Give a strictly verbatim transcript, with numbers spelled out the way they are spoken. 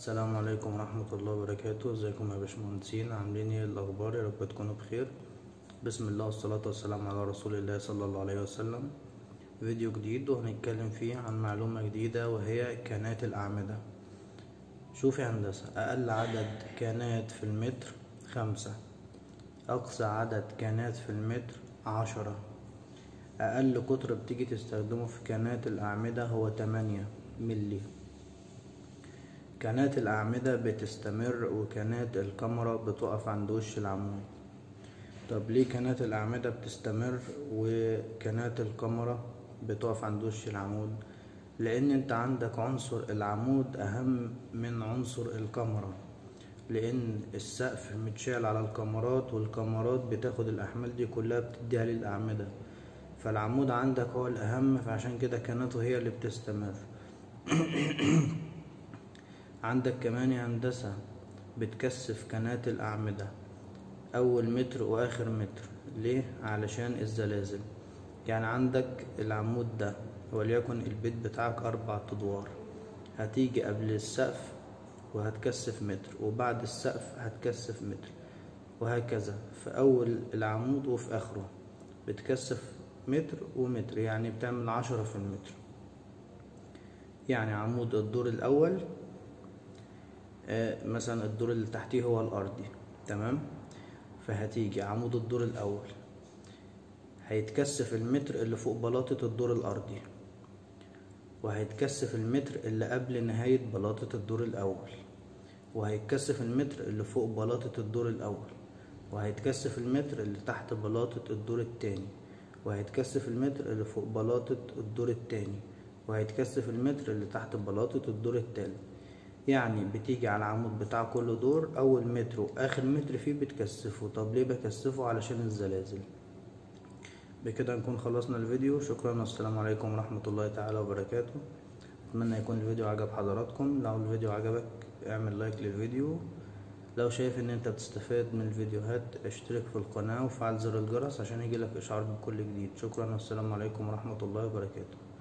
السلام عليكم ورحمة الله وبركاته. ازيكم يا باشمهندسين؟ عاملين ايه؟ الاخبار؟ يا رب تكونوا بخير. بسم الله والصلاة والسلام على رسول الله صلى الله عليه وسلم. فيديو جديد وهنتكلم فيه عن معلومة جديدة وهي كانات الأعمدة. شوف يا هندسة، أقل عدد كانات في المتر خمسة، أقصى عدد كانات في المتر عشرة، أقل قطر بتيجي تستخدمه في كانات الأعمدة هو تمانية ملي. كانات الأعمدة بتستمر وكانات الكاميرا بتقف عند وش العمود. طب ليه كانات الأعمدة بتستمر وكانات الكاميرا بتقف عند وش العمود؟ لأن انت عندك عنصر العمود أهم من عنصر الكاميرا، لأن السقف متشال على الكاميرات والكاميرات بتاخد الأحمال دي كلها بتديها للأعمدة، فالعمود عندك هو الأهم، فعشان كده كانته هي اللي بتستمر. عندك كمان يا هندسة بتكثف كانات الأعمدة أول متر وآخر متر. ليه؟ علشان الزلازل. يعني عندك العمود ده وليكن البيت بتاعك أربع أدوار، هتيجي قبل السقف وهتكثف متر، وبعد السقف هتكثف متر، وهكذا في أول العمود وفي آخره بتكثف متر ومتر، يعني بتعمل عشرة في المتر. يعني عمود الدور الأول آه مثلا الدور اللي تحتيه هو الأرضي، تمام؟ فهتيجي عمود الدور الأول هيتكثف المتر اللي فوق بلاطة الدور الأرضي، وهيتكثف المتر اللي قبل نهاية بلاطة الدور الأول، وهيتكثف المتر اللي فوق بلاطة الدور الأول، وهيتكثف المتر اللي تحت بلاطة الدور التاني، وهيتكثف المتر اللي فوق بلاطة الدور التاني، وهيتكثف المتر اللي تحت بلاطة الدور التالت. يعني بتيجي على العمود بتاع كل دور أول متر وآخر متر فيه بتكثفه. طب ليه بكثفه؟ علشان الزلازل. بكده نكون خلصنا الفيديو. شكرا والسلام عليكم ورحمة الله تعالى وبركاته. أتمنى يكون الفيديو عجب حضراتكم. لو الفيديو عجبك اعمل لايك للفيديو. لو شايف ان انت بتستفاد من الفيديوهات اشترك في القناة وفعل زر الجرس عشان يجيلك اشعار بكل جديد. شكرا والسلام عليكم ورحمة الله وبركاته.